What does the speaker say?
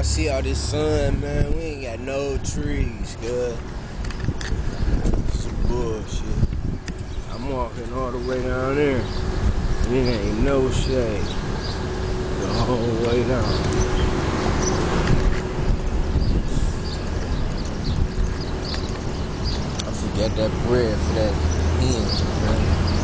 I see all this sun, man. We ain't got no trees, good. Some bullshit. I'm walking all the way down there. And it ain't no shade. The whole way down. I forgot that bread for that hen, man.